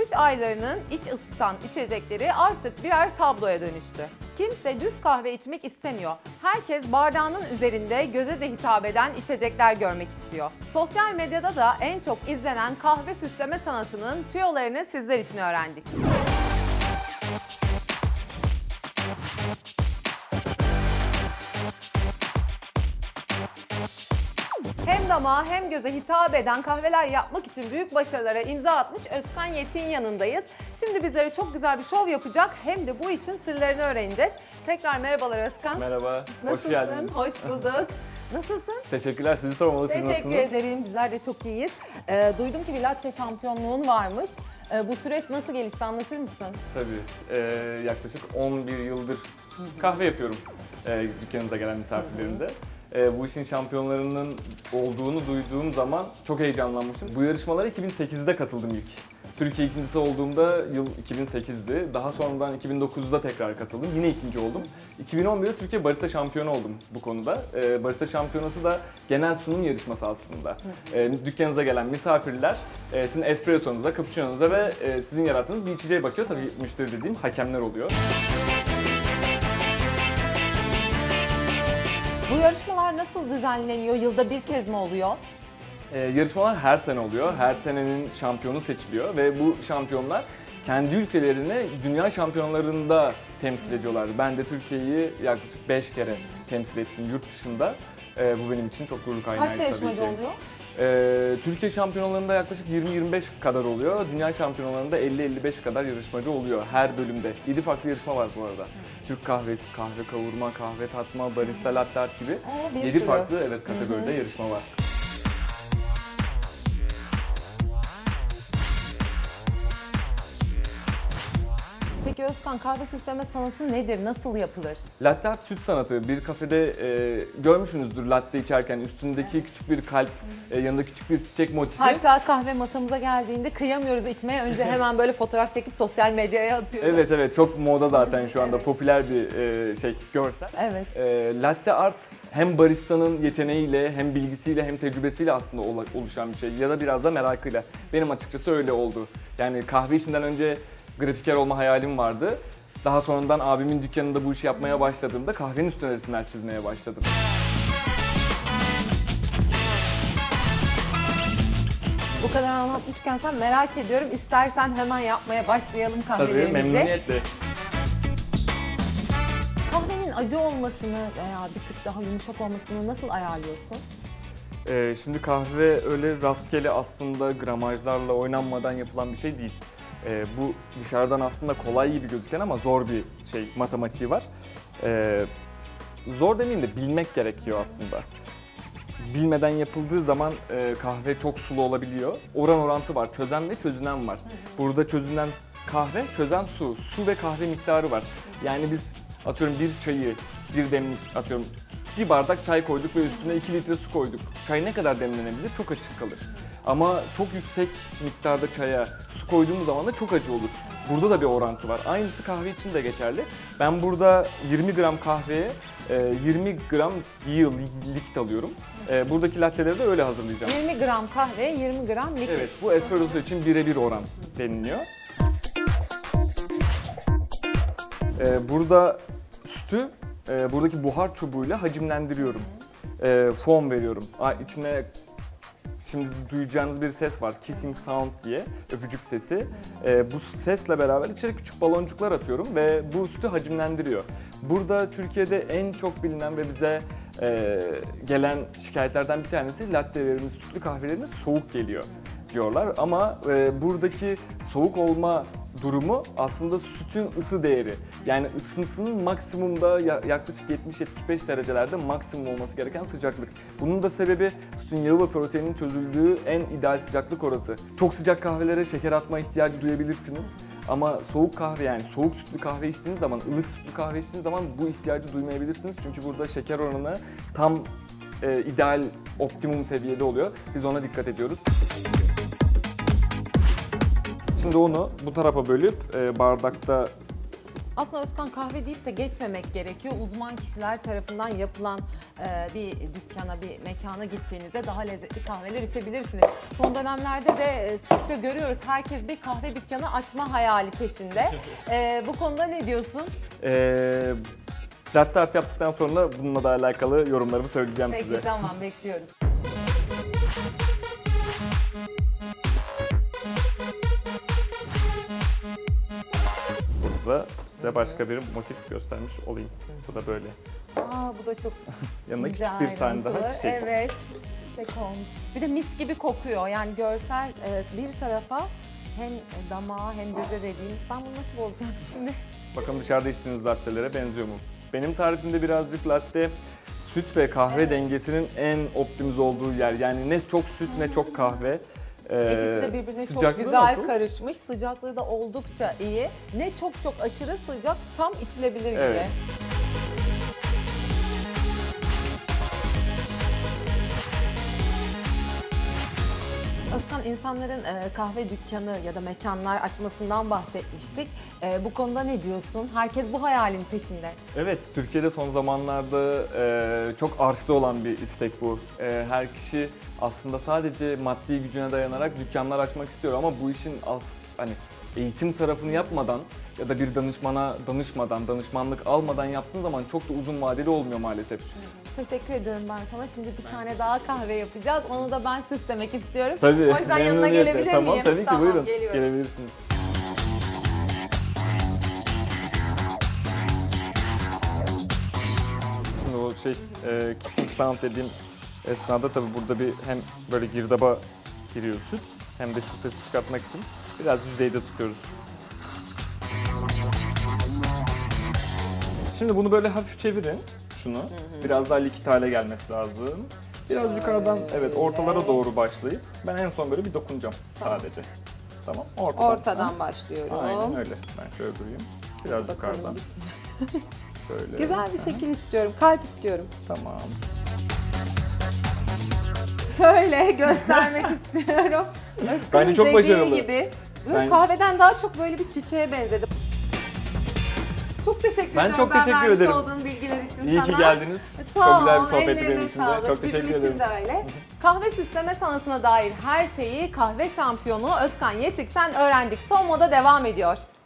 Kış aylarının iç ısıtan içecekleri artık birer tabloya dönüştü. Kimse düz kahve içmek istemiyor. Herkes bardağının üzerinde göze de hitap eden içecekler görmek istiyor. Sosyal medyada da en çok izlenen kahve süsleme sanatının tüyolarını sizler için öğrendik. Hem damağa hem göze hitap eden kahveler yapmak için büyük başarılara imza atmış Özkan Yet'in yanındayız. Şimdi bizlere çok güzel bir şov yapacak, hem de bu işin sırlarını öğreneceğiz. Tekrar merhabalar Özkan. Merhaba, Nasılsın? hoş geldiniz. Hoş bulduk. Nasılsın? Teşekkürler, sizi sormalı, siz Teşekkür nasılsınız? ederim, bizler de çok iyiyiz. Duydum ki bir latte şampiyonluğun varmış. Bu süreç nasıl gelişti, anlatır mısın? Tabii, yaklaşık 11 yıldır kahve yapıyorum dükkanınıza gelen misafirlerimde. Bu işin şampiyonlarının olduğunu duyduğum zaman çok heyecanlanmıştım. Bu yarışmalara 2008'de katıldım ilk. Türkiye ikincisi olduğumda yıl 2008'di. Daha sonradan 2009'da tekrar katıldım. Yine ikinci oldum. 2011'de Türkiye Barista Şampiyonu oldum bu konuda. Barista Şampiyonası da genel sunum yarışması aslında. Dükkanınıza gelen misafirler sizin espressonuza, cappuccino'nuza ve sizin yarattığınız bir içeceğe bakıyor. Tabii müşteri dediğim hakemler oluyor. Bu yarışmalar nasıl düzenleniyor? Yılda bir kez mi oluyor? Yarışmalar her sene oluyor. Her senenin şampiyonu seçiliyor ve bu şampiyonlar kendi ülkelerini dünya şampiyonlarında temsil ediyorlar. Ben de Türkiye'yi yaklaşık 5 kere temsil ettim yurt dışında. Bu benim için çok gurur kaynağı tabii ki. Kaç yarışmacı oluyor? Türkiye şampiyonlarında yaklaşık 20-25 kadar oluyor. Dünya şampiyonlarında 50-55 kadar yarışmacı oluyor her bölümde. 7 farklı yarışma var bu arada. Türk kahvesi, kahve kavurma, kahve tatma, barista latte art gibi 7 farklı kategoride yarışma var. Peki Özkan, kahve süsleme sanatı nedir? Nasıl yapılır? Latte art süt sanatı. Bir kafede görmüşsünüzdür latte içerken üstündeki küçük bir kalp, yanında küçük bir çiçek motifi. Hatta kahve masamıza geldiğinde kıyamıyoruz içmeye. Önce hemen böyle fotoğraf çekip sosyal medyaya atıyoruz. Evet, çok moda zaten şu anda. Evet. Popüler bir görsel. Evet. Latte art hem baristanın yeteneğiyle, hem bilgisiyle, hem tecrübesiyle aslında oluşan bir şey. Ya da biraz da merakıyla. Benim açıkçası öyle oldu. Yani kahve işinden önce grafiker olma hayalim vardı. Daha sonradan abimin dükkanında bu işi yapmaya başladığımda kahvenin üstüne resimler çizmeye başladım. Bu kadar anlatmışken sen, merak ediyorum. İstersen hemen yapmaya başlayalım kahvelerimizi. Tabii, memnuniyetle. Kahvenin acı olmasını veya bir tık daha yumuşak olmasını nasıl ayarlıyorsun? Şimdi kahve öyle rastgele aslında gramajlarla oynanmadan yapılan bir şey değil. Bu dışarıdan aslında kolay gibi gözüken ama zor bir matematiği var. Zor demeyeyim de bilmek gerekiyor aslında. Bilmeden yapıldığı zaman kahve çok sulu olabiliyor. Oran orantı var, çözen ve çözünen var. Burada çözünen kahve, çözen su. Su ve kahve miktarı var. Yani biz atıyorum bir çayı, bir demlik atıyorum, bir bardak çay koyduk ve üstüne 2 litre su koyduk. Çay ne kadar demlenebilir? Çok açık kalır. Ama çok yüksek miktarda çaya su koyduğumuz zaman da çok acı olur. Burada da bir orantı var. Aynısı kahve için de geçerli. Ben burada 20 gram kahveye 20 gram yield likit alıyorum. Buradaki latteleri de öyle hazırlayacağım. 20 gram kahve, 20 gram likit. Evet, bu espresso için birebir oran deniliyor. Burada sütü buradaki buhar çubuğuyla hacimlendiriyorum. Foam veriyorum. İçine şimdi duyacağınız bir ses var, kissing sound diye, öpücük sesi. Bu sesle beraber içeri küçük baloncuklar atıyorum ve bu sütü hacimlendiriyor. Burada Türkiye'de en çok bilinen ve bize gelen şikayetlerden bir tanesi lattelerimiz, sütlü kahvelerimiz soğuk geliyor diyorlar. Ama buradaki soğuk olma durumu aslında sütün ısı değeri. Yani ısısının maksimumda yaklaşık 70-75 derecelerde maksimum olması gereken sıcaklık. Bunun da sebebi sütün yağı ve proteinin çözüldüğü en ideal sıcaklık orası. Çok sıcak kahvelere şeker atma ihtiyacı duyabilirsiniz. Ama soğuk kahve, yani soğuk sütlü kahve içtiğiniz zaman, ılık sütlü kahve içtiğiniz zaman bu ihtiyacı duymayabilirsiniz. Çünkü burada şeker oranı tam ideal, optimum seviyede oluyor. Biz ona dikkat ediyoruz. Şimdi onu bu tarafa bölüp bardakta Aslında Özkan, kahve deyip de geçmemek gerekiyor. Uzman kişiler tarafından yapılan bir dükkana, bir mekana gittiğinizde daha lezzetli kahveler içebilirsiniz. Son dönemlerde de sıkça görüyoruz. Herkes bir kahve dükkanı açma hayali peşinde. Bu konuda ne diyorsun? Latte art yaptıktan sonra bununla da alakalı yorumlarımı söyleyeceğim size. Peki, tamam, bekliyoruz. Burada size başka bir motif göstermiş olayım. Bu da böyle. Bu da çok Yanına güzel küçük bir tane daha ayrıntılı. çiçek. Evet, çiçek olmuş. Bir de mis gibi kokuyor. Yani görsel bir tarafa hem damağa hem göze dediğimiz. Ben bunu nasıl bozacağım şimdi? Bakalım dışarıda içtiğiniz lattelere benziyor mu? Benim tarifimde birazcık latte süt ve kahve dengesinin en optimize olduğu yer. Yani ne çok süt ne çok kahve. İkisi de birbirine çok Sıcaklığı güzel nasıl? karışmış. Sıcaklığı da oldukça iyi. Ne çok aşırı sıcak, tam içilebilir gibi. Evet. Özkan, insanların kahve dükkanı ya da mekanlar açmasından bahsetmiştik. Bu konuda ne diyorsun? Herkes bu hayalin peşinde. Evet, Türkiye'de son zamanlarda çok arşta olan bir istek bu. Her kişi aslında sadece maddi gücüne dayanarak dükkanlar açmak istiyor ama bu işin hani eğitim tarafını yapmadan ya da bir danışmana danışmadan, danışmanlık almadan yaptığın zaman çok da uzun vadeli olmuyor maalesef. Teşekkür ediyorum ben sana. Şimdi bir tane daha kahve yapacağız. Onu da ben süslemek istiyorum. Tabii. O yüzden yanına memnuniyetle. gelebilir Tamam, miyim? tabii ki Tamam, buyurun. geliyorum. Gelebilirsiniz. Şimdi o kissing sound dediğim esnada tabii burada bir hem böyle girdaba giriyor süt hem de şu sesi çıkartmak için biraz yüzeyde tutuyoruz. Şimdi bunu böyle hafif çevirin şunu. Biraz daha likit hale gelmesi lazım. Biraz yukarıdan evet ortalara doğru başlayıp ben en son böyle bir dokunacağım sadece. Tamam. Ortadan başlıyorum. Aynen öyle. Ben şöyle durayım. Biraz Bakalım, yukarıdan. bismillah. Şöyle. Güzel bir şekil istiyorum. Kalp istiyorum. Tamam. Şöyle göstermek istiyorum. Özkan'ın Bence çok dediği başarılı. gibi. Böyle Ben- kahveden daha çok böyle bir çiçeğe benzedi. Çok teşekkür Ben ediyorum. çok teşekkür vermiş ederim. olduğun bilgiler için İyi sana. ki geldiniz. Sağ Çok güzel bir ol, sohbetti ellerine benim için de. sağlık. Çok teşekkür Bizim ederim. için de öyle. Kahve süsleme sanatına dair her şeyi kahve şampiyonu Özkan Yetik'ten öğrendik. Son moda devam ediyor.